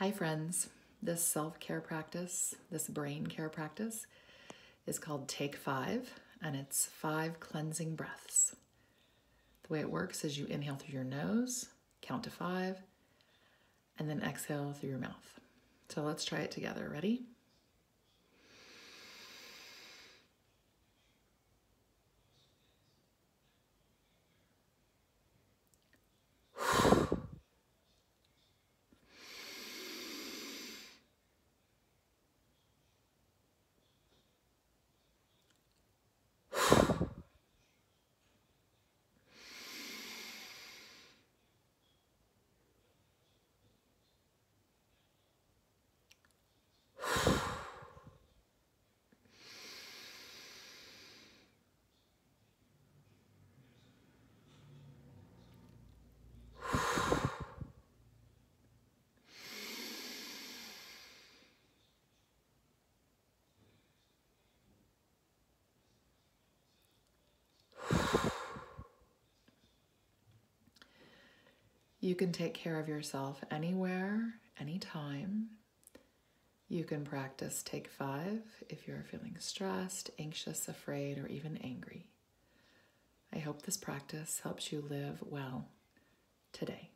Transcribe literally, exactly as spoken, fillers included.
Hi friends, this self-care practice, this brain care practice is called Take Five, and it's five cleansing breaths. The way it works is you inhale through your nose, count to five, and then exhale through your mouth. So let's try it together. Ready? You can take care of yourself anywhere, anytime. You can practice Take Five if you're feeling stressed, anxious, afraid, or even angry. I hope this practice helps you live well today.